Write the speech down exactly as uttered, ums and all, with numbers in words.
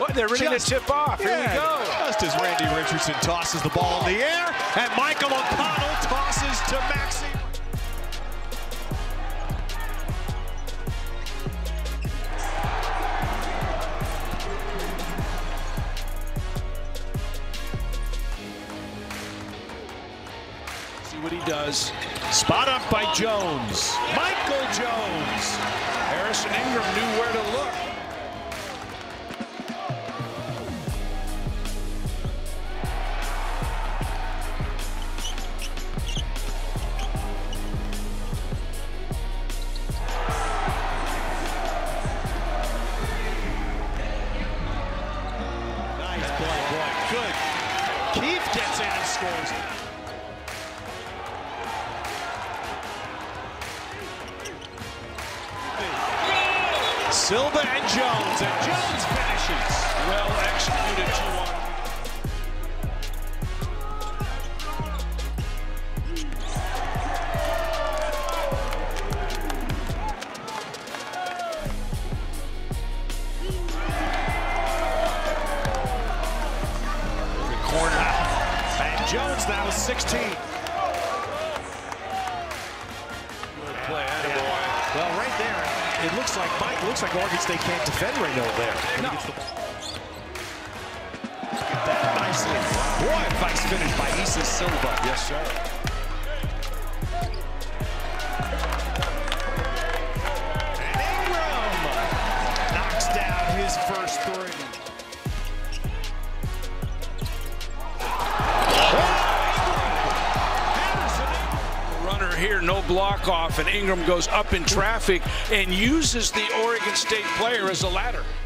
Well, they're ready just, to tip off. Here yeah, we go. Just as Randy Richardson tosses the ball in the air, and Michael O'Connell tosses to Maxi. See what he does. Spot up by Jones. Michael Jones. Harrison Ingram knew where to look. Nice play, boy. Good. Keith gets in and scores. Silva and Jones, and Jones finishes. Well executed two one. Corner. And Jones now sixteen. Good play, attaboy. Well, right there. It looks like Mike. Looks like Oregon State can't defend right now there. No. Look at that nicely. Boy, nice finish by Issa Silva. Yes, sir. And Ingram knocks down his first three. Runner here, no block off, and Ingram goes up in traffic and uses the Oregon State player as a ladder.